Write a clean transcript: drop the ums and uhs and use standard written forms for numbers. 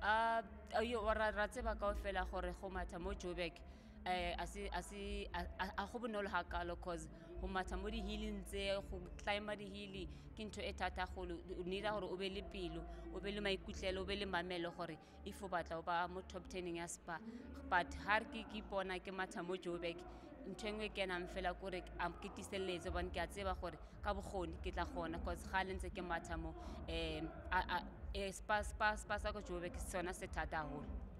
Yo ra tseba kaofela gore go matha mo Joburg a go bonolo hakalo cause go matha mo di-healing tse go climba di-hilly ke ntho e thata golo o needa gore o be le pelo o be le maikutlelo o be le mamelo gore if o batla o ba mo top 10 ya Spa but ha ke ipona ke matha mo Joburg ntho engwe ke nang fela kore ke tiseletse bone ke a tseba gore ka bogoni ke tla gona cause ga le ntse ke matha mo Spa sa go Joburg sona se thata haholo.